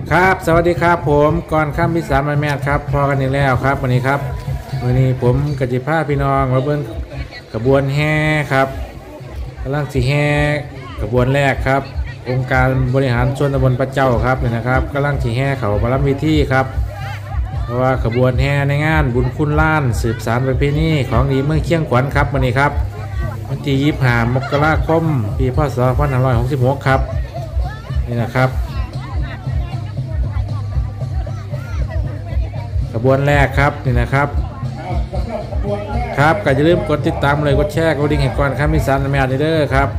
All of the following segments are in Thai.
ครับสวัสดีครับผมก่อนข้ามพิสารมาแม่ครับพอกันอีกแล้วครับวันนี้ครับวันนี้ผมกจิภาพี่น้องมาเบิ้งกระบวนแห่ครับกำลังสีแห่กระบวนแรกครับองค์การบริหารส่วนตำบลพระเจ้าครับนี่นะครับกำลังสีแห่เขาประลัมพิธีครับเพราะว่าขบวนแห่ในงานบุญคุณล้านสืบสานประเพณีของดีเมืองเชียงขวัญครับวันนี้ครับวันที่25 มกราคมปีพ.ศ. 2566ครับนี่นะครับขบวนแรกครับนี่นะครับครับก็อย่าลืมกดติดตามเลยกดแชร์กดดิ่งให้ก่อนครับมิสานแมวเด้อครับ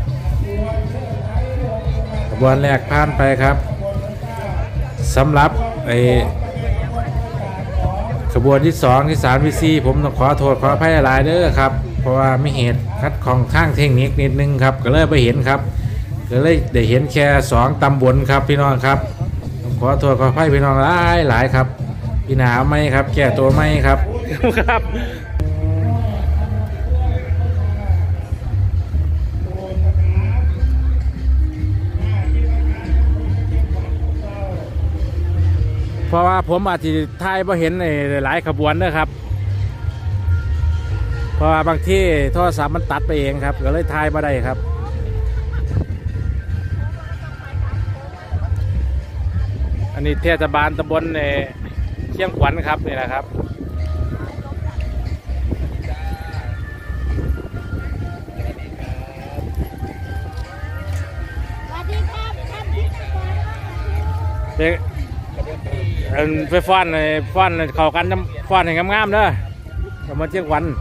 ขบวนแรกผ่านไปครับสำหรับขบวนที่2ที่3ที่4ผมต้องขอโทษขออภัยหลายเด้อครับเพราะว่าไม่เหตุคัดของทางเทคนิคนิดนึงครับก็เลยไปเห็นครับก็เลยได้เห็นแค่2ตำบลครับพี่น้องครับต้องขอโทษขออภัยพี่น้องหลายครับพี่หนาวไหมครับแก่ตัวไหมครับครับเพราะว่าผมอาจจะถ่ายพอเห็นหลายขบวนนะครับเพราะว่าบางที่โทรศัพท์มันตัดไปเองครับก็เลยถ่ายมาได้ครับอันนี้เทศบาลตำบลเชียงขวัญครับนี่แหละครับไปฟ้อนเข้ากันฟ้อนให้งามๆเด้อตำบลเชียงขวัญ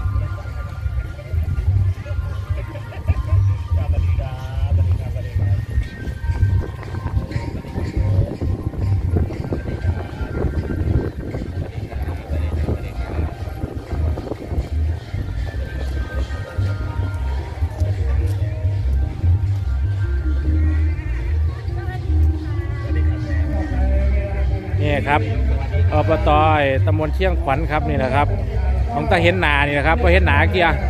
นี่ครับอบต.ตำบลเชียงขวัญครับนี่แหละครับของตาเห็นหนานี่นะครับพอเห็นหนาเกียร์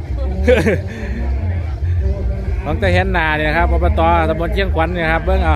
ของตาเห็นหนานี่นะครับอบต.ตำบลเชียงขวัญนี่ครับเบิ้งเอา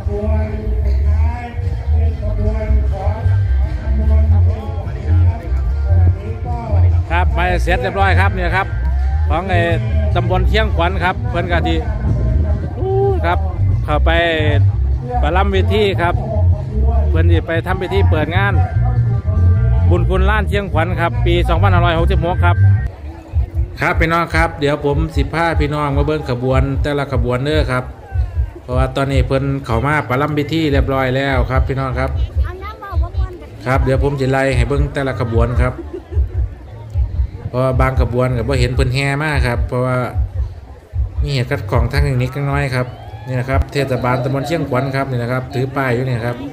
ครับไปเสร็จเรียบร้อยครับนี่ครับของตำบลเชียงขวัญครับเพิ่นกะทิครับเข้าไปประลัมพิธีครับเพื่อนไปทำพิธีเปิดงานบุญคุณล้านเชียงขวัญครับปี2566ครับครับพี่น้องครับเดี๋ยวผม15พี่น้องมาเบิ้งขบวนแต่ละขบวนเด้อครับเพราะว่าตอนนี้เพิ่นเข้ามาประลัมพิธีเรียบร้อยแล้วครับพี่น้องครับครับเดี๋ยวผมจะไล่ให้เบิ้งแต่ละขบวนครับเพราะว่าบางขบวนก็บ่เห็นเพิ่นแห่มากครับเพราะว่ามีเหตุขัดข้องทางนิดน้อยครับนี่นะครับเทศบาลตำบลเชียงขวัญครับนี่นะครับถือป้ายอยู่นี่ครับ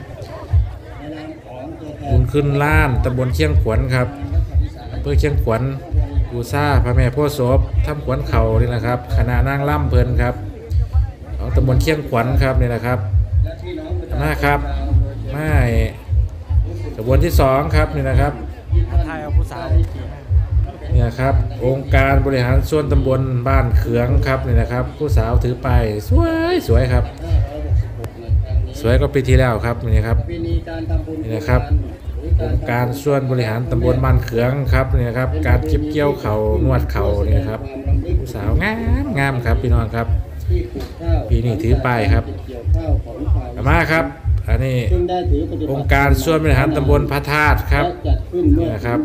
บุญขึ้นล้านตำบลเชียงขวัญครับอำเภอเชียงขวัญบูชาพระแม่โพธิ์โสภทำขวัญเข่านี่นะครับคณะนางล่ำเพลินครับของตำบลเชียงขวัญครับนี่นะครับมาครับไม่ขบวนที่2ครับนี่นะครับไทยเอาผู้สาวเนี่ยครับองค์การบริหารส่วนตำบลบ้านเขืองครับนี่นะครับผู้สาวถือป้ายสวยครับสวยก็ปีที่แล้วครับนี่ครับนี่นะครับองค์การส่วนบริหารตำบลบ้านเขืองครับนี่นะครับการเก็บเกี่ยวเขานวดเขานี่ครับผู้สาวงามครับพี่น้องครับปีนี้ถือป้ายครับมาครับอันนี้องค์การส่วนบริหารตำบลพระธาตุครับนี่นะครับ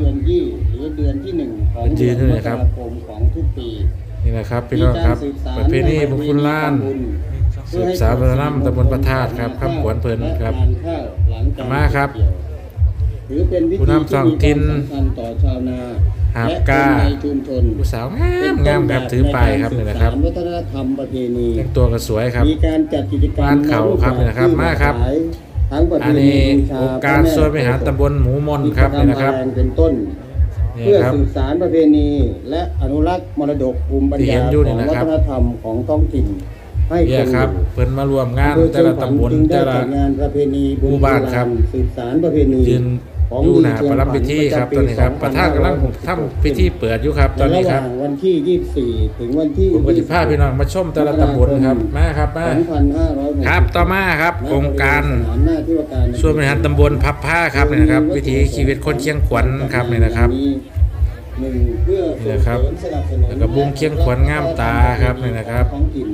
ยืนนี่นะครับนี่นะครับพี่น้องครับประเพณีบุญคุณล้านสืบสานวัฒนธรรมตำบลพระธาตุครับข้ามขวัญเพลินครับมาครับผู้นำท้องถิ่นหาบกาผู้สาวงามครับถือป้ายครับนี่นะครับแต่งตัวก็สวยครับบ้านเขาครับนี่นะครับมาครับอันนี้องค์การส่วนบริหารตำบลหมูมนครับนี่นะครับเพื่อสืบสานประเพณีและอนุรักษ์มรดกภูมิปัญญาของวัฒนธรรมของท้องถิ่นให้ครับเพิ่นมารวมงานแต่ละตำบลแต่ละหมู่บ้านครับสืบสานประเพณียืนอยู่หน้าประลัมพิธีครับตอนนี้ครับประธานกำลังทำพิธีเปิดอยู่ครับตอนนี้ครับวันที่24ถึงวันที่ผมก็จะพาพี่น้องมาชมแต่ละตำบลครับมาครับมาครับต่อมาครับองค์การส่วนบริหารตำบลพับผ้าครับนี่นะครับวิถีชีวิตคนเชียงขวัญครับนี่นะครับนี่นะครับแล้วก็บุ้งเชียงขวัญงามตาครับนี่นะครับ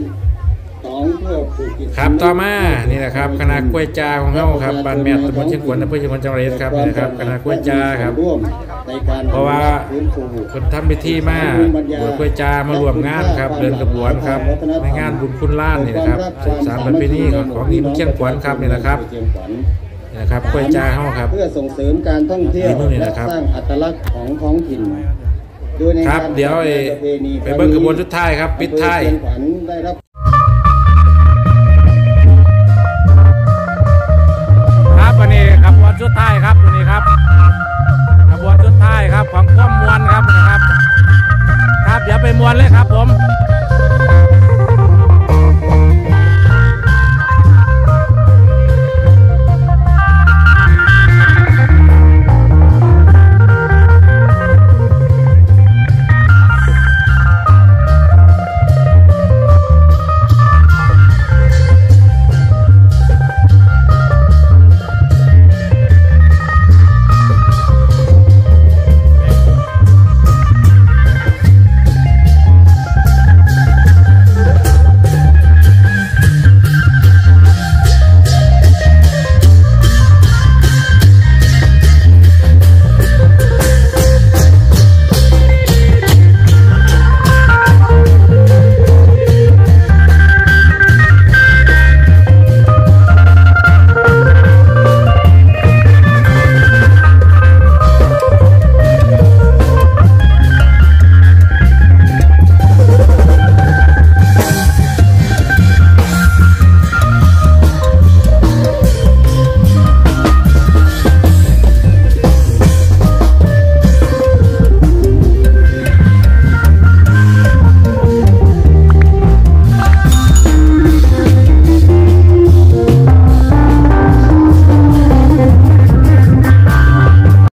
ครับต่อมานี่นะครับคณะกล้วยจาของเฮาครับบ้านแม่ตำบลเชียงขวัญอำเภอเชียงขวัญจังหวัดระยองครับนี่นะครับคณะกล้วยจาครับเพราะว่าคนทำพิธีมาบวชกล้วยจามารวมงานครับเดินกระบวนครับในงานบุญคุณล้านนี่นะครับสืบสานประเพณีของดีเชียงขวัญครับนี่นะครับนี่นะครับกล้วยจาเฮาครับเพื่อส่งเสริมการท่องเที่ยวและสร้างอัตลักษณ์ของท้องถิ่นครับเดี๋ยวไปเบิ่งกระบวนสุดท้ายครับปิดท้าย